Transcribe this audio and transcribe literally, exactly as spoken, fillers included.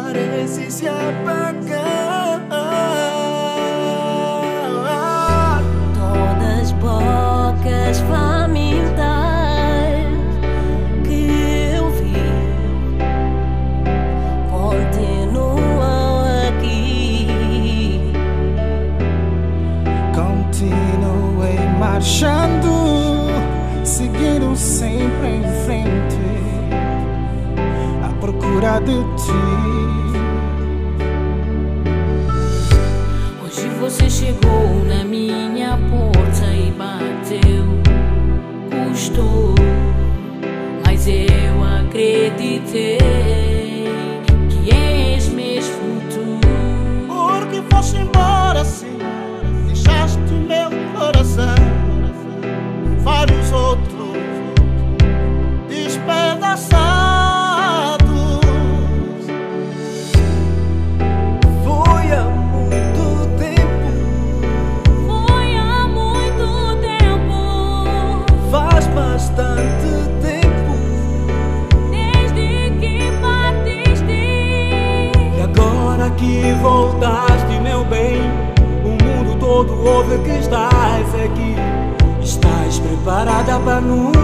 parece se apagar. Todas as bocas famintas que eu vi continuam aqui. Continuei marchando, seguindo sempre em frente, à procura de ti. Hoje você chegou na minha porta e bateu, custou, mas eu acreditei que és mesmo tu. Porque foste embora assim, deixaste meu coração e vários outros despedaçados. Foi há muito tempo, Foi há muito tempo, faz bastante tempo, desde que partiste. e agora que voltaste, meu bem, o mundo todo ouve que estás aqui. Estás preparada para nos